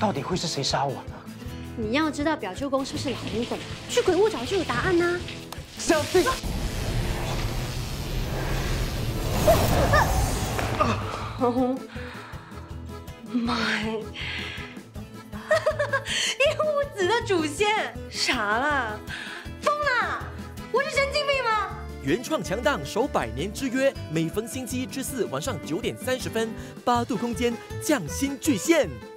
到底会是谁杀我呢？ 你要知道表舅公是不是老古董，去鬼屋找就有答案呐。 小心 ！Oh my！ 一屋子的祖先，傻啦，疯啦！我是神经病吗？ 原创强档守100年之约，每逢星期一至4晚上9点30分，8度空间匠心巨献。